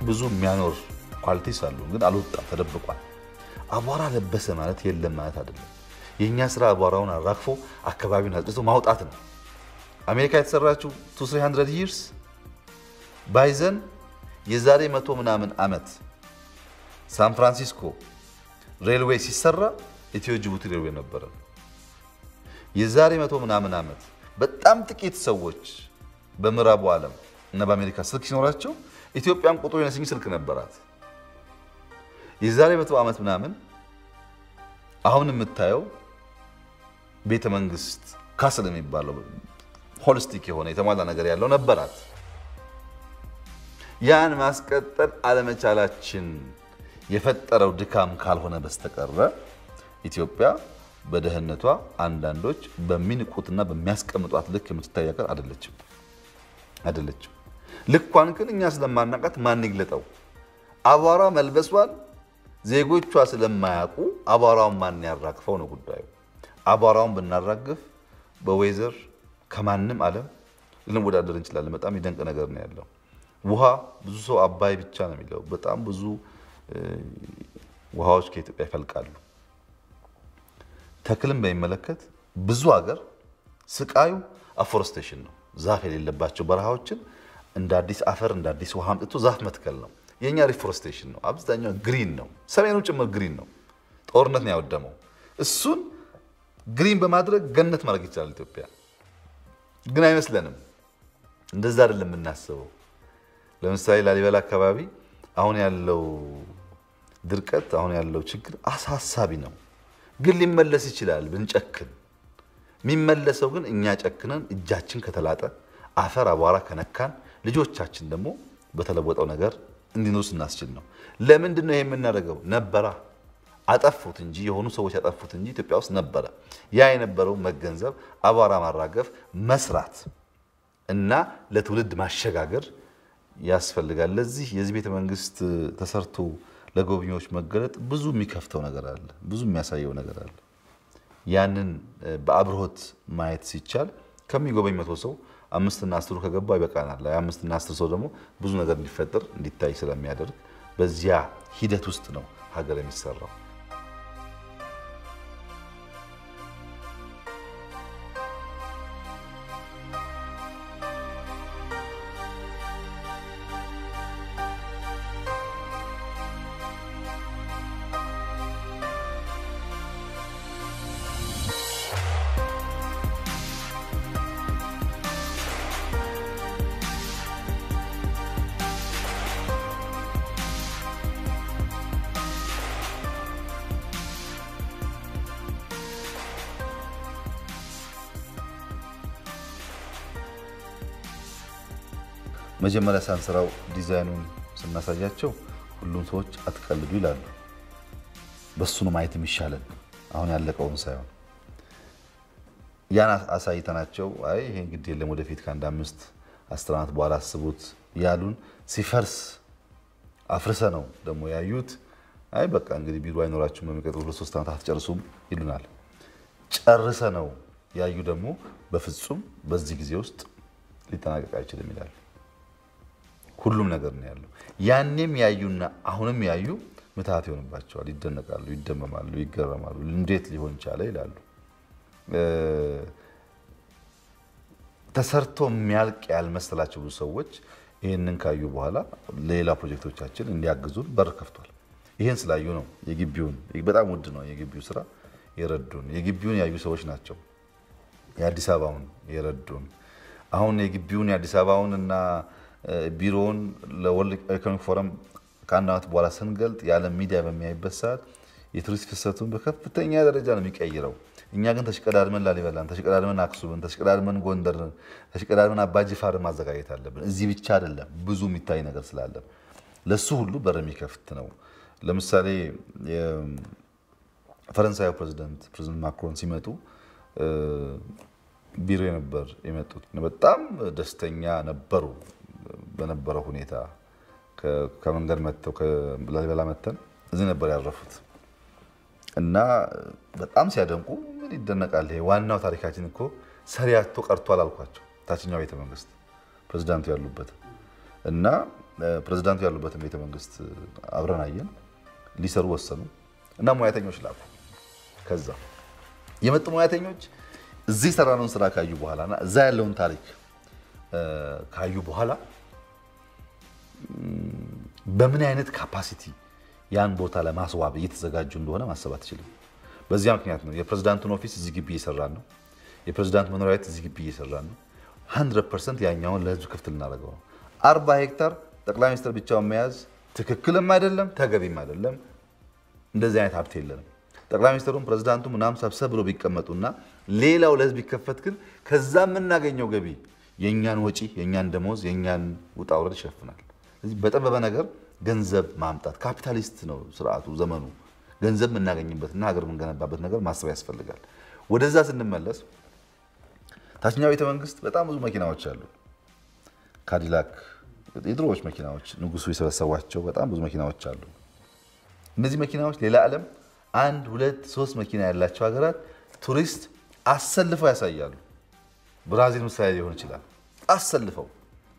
ብዙ የሚያኖር ኳሊቲስ አሉ ግን አልወጣም ተደብቋል አቧራ ለበሰ ማለት የለም ማለት አይደለም የኛ ስራ አቧራውን አራግፎ አካባቢውን አጥቶ ማውጣት ነው አሜሪካ የተሰራችው two three hundred years ባይዘን የዛሬ መቶ ምናምን አመት ሳን ፍራንሲስኮ ሬልዌይ ሲሰራ ኢትዮ ጅቡቲ ሬልዌይ ነበር የዛሬ መቶ ምናምን አመት በጣም ጥቂት ሰዎች በምዕራቡ ዓለም እና በአሜሪካ ስልክ ሲኖራቸው ኢትዮጵያም ቁጥሩ የነስኝ ስልክ ነበራት የዛሬ መቶ አመት ምናምን አሁን የምታየው ቤተ መንግስት ካስል የሚባለው ሆሊስቲክ የሆነ የተሟላ ነገር ያለው ነበራት ያን ማስቀጠል አለመቻላችን የፈጠረው ድካም ካልሆነ በስተቀረ ኢትዮጵያ በደህንነቷ አንዳንዶች በሚንቁትና በሚያስቀምጧት ልክ የምትታያቀር አይደለችም አይደለችም ልኳን ግን እኛ ስለማናቃት ማን ይግለጠው አቧራ መልበስዋል ዜጎቿ ስለማያውቁ አቧራውን ማን ያራግፈው ነው ጉዳዩ አቧራውን ብናራግፍ በዌዘር ከማንም ዓለም ልንወዳደር እንችላለን በጣም ይደንቅ ነገር ነው ያለው ውሃ ብዙ ሰው አባይ ብቻ ነው የሚለው በጣም ብዙ ውሃዎች ከኢትዮጵያ ይፈልቃሉ ተክልን በሚመለከት ብዙ ሀገር ስቃዩ አፎረስቴሽን ነው ዛፍ የሌለባቸው በረሃዎችን እንደ አዲስ አፈር እንደ አዲስ ውሃ አምጥቶ ዛፍ መትከል ነው የኛ ሪፎረስቴሽን ነው አብዛኛው ግሪን ነው ሰሜኑ ጭምር ግሪን ነው ጦርነት ነው ያወደመው እሱን ግሪን በማድረግ ገነት ማድረግ ይችላል ኢትዮጵያ ግን አይመስለንም እንደዛ አይደለም እናስበው ለምሳሌ ላሊበላ አካባቢ አሁን ያለው ድርቀት አሁን ያለው ችግር አሳሳቢ ነው ግን ሊመለስ ይችላል ብንጨክን የሚመለሰው ግን እኛ ጨክነን እጃችን ከተላጠ አፈር አቧራ ከነካን ልጆቻችን ደግሞ በተለወጠው ነገር እንዲኖርስ እናስችል ነው ለምንድነው ይሄ የምናደርገው ነበራ አጠፉት እንጂ የሆኑ ሰዎች ያጠፉት እንጂ ኢትዮጵያ ውስጥ ነበረ ያ የነበረው መገንዘብ አቧራ ማራገፍ መስራት እና ለትውልድ ማሸጋገር ያስፈልጋል ለዚህ የዚህ ቤተ መንግስት ተሰርቶ ለጎብኚዎች መገለጥ ብዙ የሚከፍተው ነገር አለ ብዙ የሚያሳየው ነገር አለ ያንን በአብሮት ማየት ሲቻል ከሚጎበኝ መቶ ሰው አምስት እና አስር ከገባ ይበቃናል አምስት እና አስር ሰው ደግሞ ብዙ ነገር እንዲፈጠር እንዲታይ ስለሚያደርግ በዚያ ሂደት ውስጥ ነው ሀገር የሚሰራው መጀመሪያ ሳንሰራው ዲዛይኑን ስናሳያቸው ሁሉም ሰዎች አትቀልዱ ይላሉ በሱ ነው ማየት የሚሻለን አሁን ያለቀውን ሳይሆን ያን አሳይተናቸው አይ ይሄ እንግዲህ የለም ወደፊት ካንድ አምስት አስር ዓመት በኋላ አስቡት ያሉን ሲፈርስ አፍርሰ ነው ደግሞ ያዩት አይ በቃ እንግዲህ ቢሮ አይኖራችሁም በሚቀጥለው ሁለት ሶስት ዓመታት አትጨርሱም ይሉናል ጨርሰ ነው ያዩ ደግሞ በፍጹም በዚህ ጊዜ ውስጥ ሊጠናቀቅ አይችልም ይላል ሁሉም ነገር ነው ያለው ያንንም ያዩና አሁንም ያዩ ምታት ይሆንባቸዋል ይደነቃሉ ይደመማሉ ይገረማሉ እንዴት ሊሆን ቻለ ይላሉ ተሰርቶ የሚያልቅ ያልመሰላቸው ብዙ ሰዎች ይሄንን ካዩ በኋላ ሌላ ፕሮጀክቶቻችን እንዲያግዙን በር ከፍቷል ይሄን ስላዩ ነው የግቢውን በጣም ውድ ነው የግቢው ስራ የረዱን የግቢውን ያዩ ሰዎች ናቸው የአዲስ አበባውን የረዱን አሁን የግቢውን የአዲስ አበባውንና ቢሮውን ለወርልድ ኢኮኖሚክ ፎረም ካናት በኋላ ስንገልጥ ያለ ሚዲያ በሚያይበት ሰዓት የቱሪስት ፍሰቱን በከፍተኛ ደረጃ ነው የሚቀይረው እኛ ግን ተሽቀዳድመን ላሊበላን ተሽቀዳድመን አክሱምን ተሽቀዳድመን ጎንደርን ተሽቀዳድመን አባጅፋርን ማዘጋጀት አለብን እዚህ ብቻ አይደለም ብዙ የሚታይ ነገር ስላለ ለሱ ሁሉ በር የሚከፍት ነው ለምሳሌ የፈረንሳዩ ፕሬዝዳንት ፕሬዝዳንት ማክሮን ሲመጡ ቢሮ ነበር የመጡት በጣም ደስተኛ ነበሩ በነበረው ሁኔታ ከመንገድ መጥተው ከላሊበላ መተን እዚህ ነበር ያረፉት እና በጣም ሲያደንቁ ምን ይደነቃል ይሄ ዋናው ታሪካችን እኮ ሰሪያቶ ቀርቷል አልኳቸው ታችኛው ቤተ መንግስት ፕሬዝዳንቱ ያሉበት እና ፕሬዝዳንቱ ያሉበትን ቤተ መንግስት አብረን አየን ሊሰሩ ወሰኑ እና ሙያተኞች ላኩ ከዛ የመጡ ሙያተኞች እዚህ ሰራነውን ስራ ካዩ በኋላና እዛ ያለውን ታሪክ ካዩ በኋላ በምን አይነት ካፓሲቲ ያን ቦታ ለማስዋብ እየተዘጋጁ እንደሆነ ማሰብ አትችልም በዚያ ምክንያት ነው የፕሬዝዳንቱን ኦፊስ እዚህ ግቢ እየሰራን ነው የፕሬዝዳንት መኖሪያ ቤት እዚህ ግቢ እየሰራን ነው one hundred percent ያኛውን ለህዝብ ክፍት ልናደርገው ነው forty ሄክታር ጠቅላይ ሚኒስትር ብቻውን መያዝ ትክክልም አይደለም ተገቢም አይደለም እንደዚህ አይነት ሀብት የለንም ጠቅላይ ሚኒስትሩም ፕሬዝዳንቱም ምናምን ሰብሰብ ብሎ ቢቀመጡና ሌላው ለህዝብ ይከፈት ግን ከዛ የምናገኘው ገቢ የኛን ወጪ የኛን ደሞዝ የኛን ውጣውረድ ይሸፍናል ስለዚህ በጠበበ ነገር ገንዘብ ማምጣት ካፒታሊስት ነው ስርዓቱ ዘመኑ ገንዘብ የምናገኝበትና ሀገር የምንገነባበት ነገር ማሰብ ያስፈልጋል ወደዛ ስንመለስ ታችኛው ቤተ መንግስት በጣም ብዙ መኪናዎች አሉ ካዲላክ የድሮዎች መኪናዎች ንጉሱ የሰበሰቧቸው በጣም ብዙ መኪናዎች አሉ እነዚህ መኪናዎች ሌላ ዓለም አንድ ሁለት ሶስት መኪና ያላቸው ሀገራት ቱሪስት አሰልፈው ያሳያሉ ብራዚል ምሳሌ ሊሆን ይችላል አሰልፈው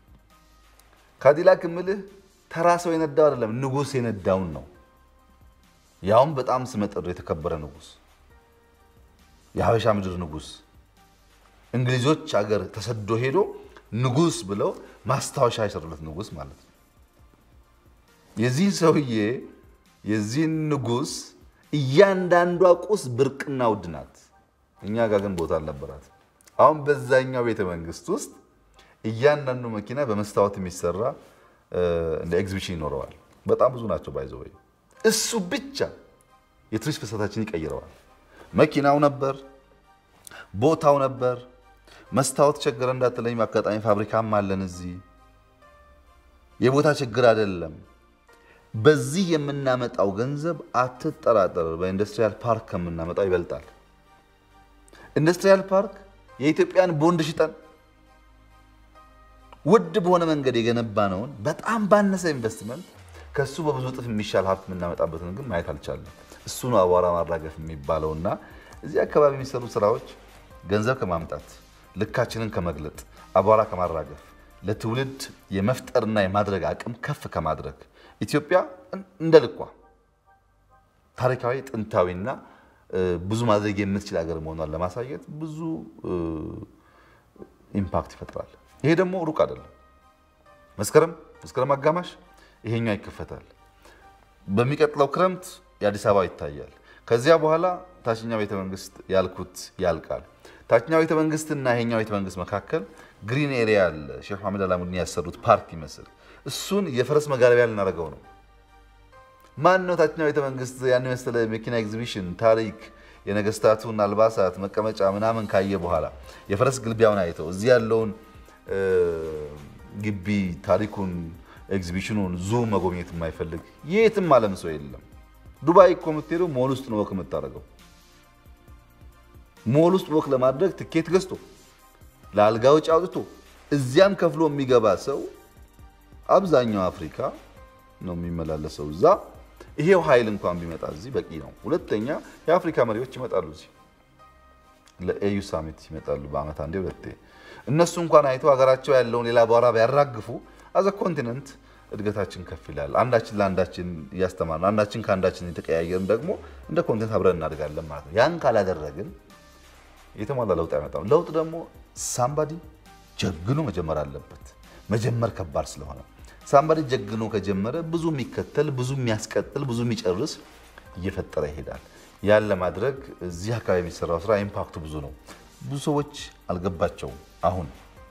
ካዲላክ ምልህ ተራሰው የነዳው አይደለም ንጉስ የነዳውን ነው ያውም በጣም ስመጥር የተከበረ ንጉስ የሐበሻ ምድር ንጉስ እንግሊዞች ሀገር ተሰዶ ሄዶ ንጉስ ብለው ማስታወሻ ያሰሩለት ንጉስ ማለት ነው የዚህ ሰውዬ የዚህ ንጉስ እያንዳንዷ ቁስ ብርቅና ውድናት እኛ ጋር ግን ቦታ አልነበራት አሁን በዛኛው ቤተ መንግስት ውስጥ እያንዳንዱ መኪና በመስታወት የሚሰራ እንደ ኤግዚቢሽን ይኖረዋል በጣም ብዙ ናቸው ባይዘው እሱ ብቻ የቱሪስት ፍሰታችን ይቀይረዋል መኪናው ነበር ቦታው ነበር መስታወት ቸገረ እንዳትለኝ ማጋጣሚ ፋብሪካም አለን እዚህ የቦታ ችግር አይደለም በዚህ የምናመጣው ገንዘብ አትጠራጠር በኢንዱስትሪያል ፓርክ ከምናመጣው ይበልጣል ኢንዱስትሪያል ፓርክ የኢትዮጵያን ቦንድ ሽጠን ውድ በሆነ መንገድ የገነባነው በጣም ባነሰ ኢንቨስትመንት ከሱ በብዙ ጥፍ የሚሻል ሀብት የምናመጣበትን ግን ማየት አልቻለም እሱ ነው አዋራ ማራገፍ የሚባለውና እዚህ አካባቢ የሚሰሩ ስራዎች ገንዘብ ከማምጣት ልካችንን ከመግለጥ አዋራ ከማራገፍ ለትውልድ የመፍጠርና የማድረግ አቅም ከፍ ከማድረግ ኢትዮጵያ እንደልቋ ታሪካዊ ጥንታዊና ብዙ ማድረግ የምትችል ሀገር መሆኗን ለማሳየት ብዙ ኢምፓክት ይፈጥራል ይሄ ደግሞ ሩቅ አይደለም መስከረም መስከረም አጋማሽ ይሄኛው ይከፈታል በሚቀጥለው ክረምት የአዲስ አበባ ይታያል ከዚያ በኋላ ታችኛው ቤተ መንግስት ያልኩት ያልቃል ታችኛው ቤተ መንግስትና ይሄኛው ቤተ መንግስት መካከል ግሪን ኤሪያ አለ ሼህ መሐመድ አላሙዲ ያሰሩት ፓርክ ይመስል እሱን የፈረስ መጋለቢያ ልናደርገው ነው ማን ነው ታችኛው ቤተ መንግስት ያን መሰለ መኪና ኤግዚቢሽን ታሪክ የነገስታቱን አልባሳት መቀመጫ ምናምን ካየ በኋላ የፈረስ ግልቢያውን አይተው እዚህ ያለውን ግቢ ታሪኩን ኤግዚቢሽኑን ዙ መጎብኘት የማይፈልግ የትም ዓለም ሰው የለም ዱባይ እኮ የምትሄደው ሞል ውስጥ ነው ወክ የምታደርገው ሞል ውስጥ ወክ ለማድረግ ትኬት ገዝቶ ለአልጋው ጫውጥቶ እዚያም ከፍሎ የሚገባ ሰው አብዛኛው አፍሪካ ነው የሚመላለሰው እዛ ይሄው ኃይል እንኳን ቢመጣ እዚህ በቂ ነው ሁለተኛ የአፍሪካ መሪዎች ይመጣሉ እዚህ ለኤዩ ሳሚት ይመጣሉ በአመት አንዴ ሁለቴ እነሱ እንኳን አይተው ሀገራቸው ያለውን ሌላ ባራ ቢያራግፉ አዘ ኮንቲኔንት እድገታችን ከፍ ይላል አንዳችን ለአንዳችን ያስተማርና አንዳችን ካንዳችን የተቀያየርን ደግሞ እንደ ኮንቲኔንት አብረን እናድጋለን ማለት ነው ያን ካላደረግን የተሟላ ለውጥ አይመጣም ለውጥ ደግሞ ሳምባዲ ጀግኖ መጀመር አለበት መጀመር ከባድ ስለሆነ ሳምባዲ ጀግኖ ከጀመረ ብዙ የሚከተል ብዙ የሚያስቀጥል ብዙ የሚጨርስ እየፈጠረ ይሄዳል ያን ለማድረግ እዚህ አካባቢ የሚሰራው ስራ ኢምፓክቱ ብዙ ነው ብዙ ሰዎች አልገባቸው አሁን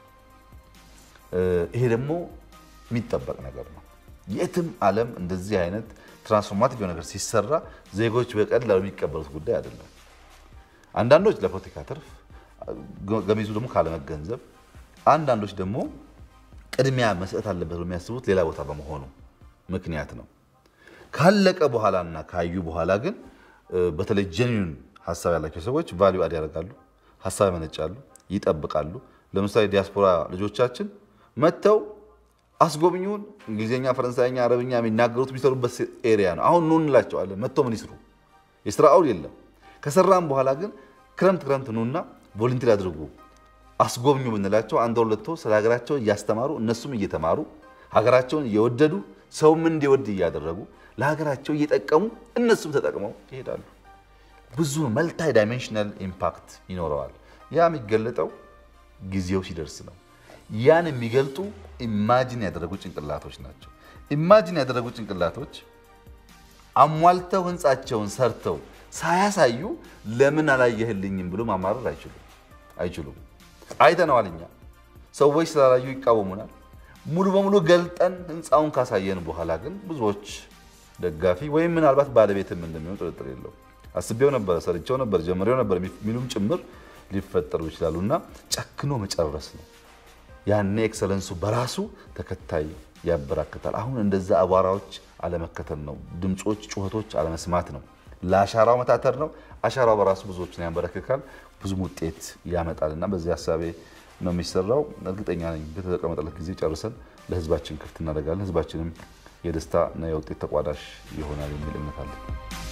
ይሄ ደግሞ የሚጠበቅ ነገር ነው የትም ዓለም እንደዚህ አይነት ትራንስፎርማቲቭ ነገር ሲሰራ ዜጎች በቀላሉ የሚቀበሉት ጉዳይ አይደለም አንዳንዶች ለፖለቲካ ትርፍ ገሚዙ ደግሞ ካለ መገንዘብ አንዳንዶች ደግሞ ቅድሚያ መስጠት አለበት የሚያስቡት ሌላ ቦታ በመሆኑ ምክንያት ነው ካለቀ በኋላና ካዩ በኋላ ግን በተለይ ጀኒዩን ሐሳብ ያላቸው ሰዎች ቫልዩ አድ ያደርጋሉ ሐሳብ ያመነጫሉ ይጠብቃሉ ለምሳሌ ዲያስፖራ ልጆቻችን መተው አስጎብኙን እንግሊዘኛ ፈረንሳይኛ አረብኛ የሚናገሩት የሚሰሩበት ኤሪያ ነው አሁን ኑን እንላቸዋለን መተው ምን ይስሩ የስራው የለም ከሰራም በኋላ ግን ክረምት ክረምት ኑና ቮለንቲር አድርጉ አስጎብኙ ብንላቸው አንድ ሁለቶ ስለ ሀገራቸው ያስተማሩ እነሱም እየተማሩ ሀገራቸውን እየወደዱ ሰውም እንዲወድ እያደረጉ ለሀገራቸው እየጠቀሙ እነሱም ተጠቅመው ይሄዳሉ። ብዙ መልታይ ዳይሜንሽናል ኢምፓክት ይኖረዋል። ያ የሚገለጠው ጊዜው ሲደርስ ነው። ያን የሚገልጡ ኢማጂን ያደረጉ ጭንቅላቶች ናቸው። ኢማጂን ያደረጉ ጭንቅላቶች አሟልተው ህንጻቸውን ሰርተው ሳያሳዩ ለምን አላየህልኝም ብሎ ማማረር አይችሉም አይችሉም። አይተነዋል። እኛ ሰዎች ስላላዩ ይቃወሙናል። ሙሉ በሙሉ ገልጠን ህንጻውን ካሳየን በኋላ ግን ብዙዎች ደጋፊ ወይም ምናልባት ባለቤትም እንደሚሆን ጥርጥር የለው። አስቤው ነበር፣ ሰርቼው ነበር፣ ጀምሬው ነበር ሚሉም ጭምር ሊፈጠሩ ይችላሉና ጨክኖ መጨረስ ነው። ያኔ ኤክሰለንሱ በራሱ ተከታይ ያበራክታል። አሁን እንደዛ አቧራዎች አለመከተል ነው። ድምጾች፣ ጩኸቶች አለመስማት ነው። ለአሻራው መታተር ነው። አሻራው በራሱ ብዙዎችን ያንበረክካል፣ ብዙ ውጤት ያመጣልና በዚህ ሐሳቤ ነው የሚሰራው። እርግጠኛ ነኝ በተቀመጠለት ጊዜ ጨርሰን ለህዝባችን ክፍት እናደርጋለን። ህዝባችንም የደስታ እና የውጤት ተቋዳሽ ይሆናል የሚል እምነት አለኝ።